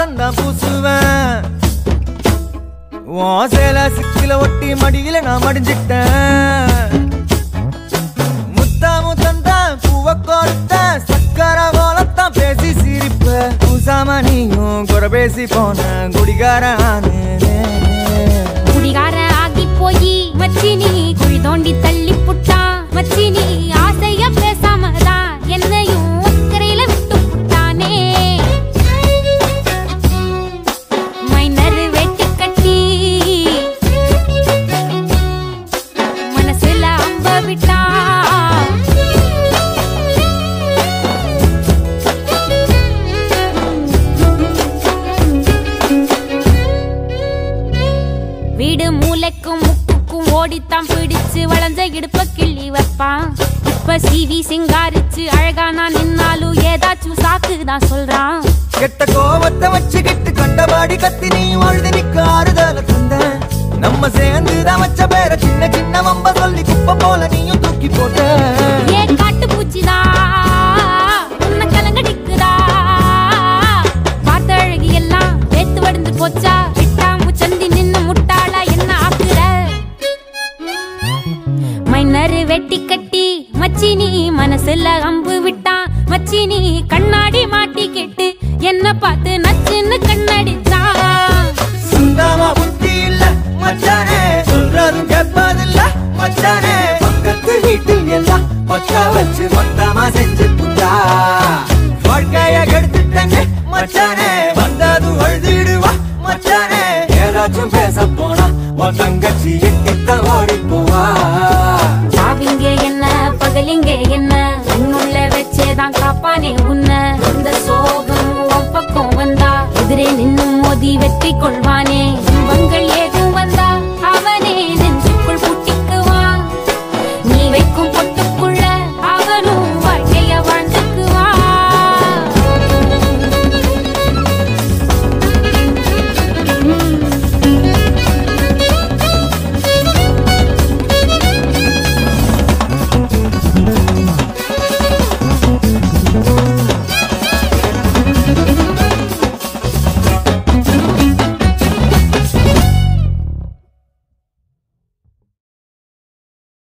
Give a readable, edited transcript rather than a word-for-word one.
வாசம் தான் பூசுவேன் சேல சிக்கில ஒட்டி மடியில நான் மடிஞ்சிட்டேன் முத்தாமு தந்தா பூவ கொடுத்த சக்கர போலத்தான் பேசி சிரிப்ப பூசாம நீயும் குறை பேசி போன குடிகார ஆகி போய் மச்சி நீ குழி தோண்டி தள்ளி புட்டா மச்சி நீ ஆசைய பேசாமதான் என்னையும் அக்கறையில விட்டு புட்டானே மைனர் வெட்டி கட்டி மனசுல அம்ப விட்டா வீடு மூளைக்கும் முக்குக்கும் ஓடித்தான் பிடிச்சு வளைஞ்ச இடுப்ப கிள்ளி வைப்பான் இப்ப சிவி சிங்காரிச்சு அழகா நான் நின்னாலும் ஏதாச்சும் சாக்குதான் சொல்றான் கெட்ட கோவத்தை வச்சுக்கிட்டு கண்டபாடி கத்தி நீ வாழ்ந்து நிக்க ஆறுதல தந்த நம்ம சேர்ந்துதான் வச்ச பேர சின்ன சின்ன வம்ப சொல்லி குப்பை போல நீயும் தூக்கி போட்ட ஏன் காட்டு பூச்சிதா உன்னை கலங்கடிக்குதா பார்த்த அழகி எல்லாம் வேத்து வடிந்து போச்சா விட்டாமு சந்தி நின்னு முட்டாளா என்ன ஆக்குற மைனர் வெட்டி கட்டி மச்சி நீ மனசுல அம்பு விட்டான் மச்சி நீ கண்ணாடி மாட்டி கேட்டு என்ன பார்த்து நச்சுன்னு கண்ணடிச்சான் சுந்தாமா புத்தி இல்ல மச்சானே சொல்றதும் கேட்பதில்ல மச்சானே பக்கத்து வீட்டில் எல்லாம் பக்கா வச்சு மொத்தமா செஞ்சு புட்டா வாழ்க்கைய கெடுத்துட்டங்க மச்சானே வந்ததும் அழுதிடுவா மச்சானே ஏதாச்சும் பேச போனா உன் தங்கச்சி எட்ட ஓடி போவா சாவிங்க என்ன பகலிங்க என்ன உன்னுள்ள வச்சேதான் காப்பானே உன்ன இந்த சோகம் உன் பக்கம் வந்தா எதிரே நின்னு மோதி வெற்றி கொள்வானே